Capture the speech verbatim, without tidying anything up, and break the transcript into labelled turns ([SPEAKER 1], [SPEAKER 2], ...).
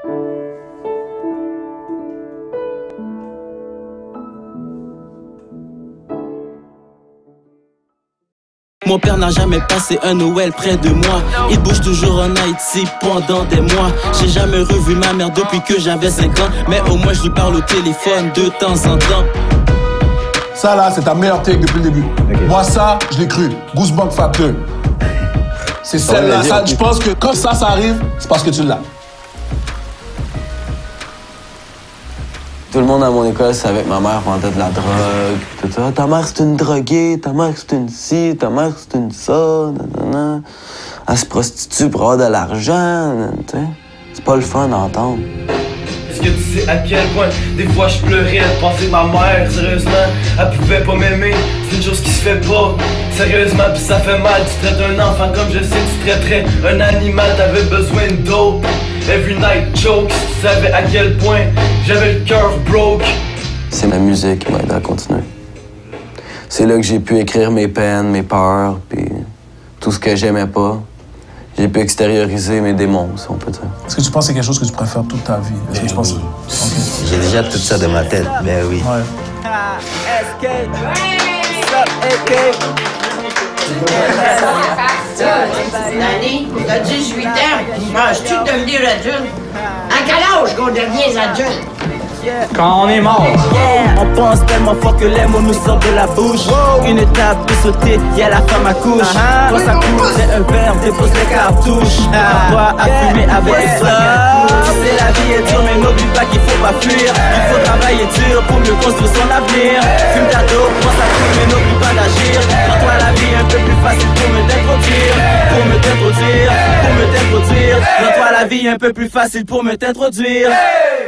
[SPEAKER 1] Mon père n'a jamais passé un Noël près de moi. Il bouge toujours en Haïti pendant des mois. J'ai jamais revu ma mère depuis que j'avais cinq ans. Mais au moins je lui parle au téléphone de temps en temps.
[SPEAKER 2] Ça là, c'est ta meilleure take depuis le début. Okay. Moi ça, je l'ai cru. Goosebump Factor. C'est celle-là. Ça, je pense que quand ça, ça arrive, c'est parce que tu l'as.
[SPEAKER 3] Tout le monde à mon école savait que ma mère vendait de la drogue. Tout ça. Ta mère, c'est une droguée. Ta mère, c'est une ci. Ta mère, c'est une ça. Nanana. Elle se prostitue pour avoir de l'argent. C'est pas le fun d'entendre.
[SPEAKER 4] Est-ce que tu sais à quel point des fois je pleurais de penser que ma mère, sérieusement, elle pouvait pas m'aimer? C'est une chose qui se fait pas. Sérieusement, pis ça fait mal. Tu traites un enfant comme je sais que tu traiterais un animal. T'avais besoin de dope. Every night joke. Si tu savais à quel point j'avais le cœur broke.
[SPEAKER 3] C'est ma musique qui m'a aidé à continuer. C'est là que j'ai pu écrire mes peines, mes peurs, puis tout ce que j'aimais pas. J'ai pu extérioriser mes démons, si on peut dire.
[SPEAKER 2] Est-ce que tu penses que c'est quelque chose que tu préfères toute ta vie? Est-ce que tu penses...
[SPEAKER 5] Okay. J'ai déjà tout ça dans ma tête, ben oui.
[SPEAKER 2] Ouais.
[SPEAKER 6] Danny, t'as dix-huit ans, manges-tu de devenir adulte? À quel âge qu'on devient adulte?
[SPEAKER 1] Quand on est mort, on pense tellement fort que les mots nous sortent de la bouche. Une étape peut sauter, y'a la femme à couche. Toi ça coule, c'est un verre, dépose les cartouches. Toi à fumer avec ça. C'est la vie est dure, mais n'oublie pas qu'il faut pas fuir. Il faut travailler dur pour mieux construire son avenir. Fume ta dope, pense à tout, mais n'oublie pas d'agir. Rends-toi la vie un peu plus facile pour me t'introduire. Pour me t'introduire, pour me t'introduire. Rends-toi la vie un peu plus facile pour me t'introduire.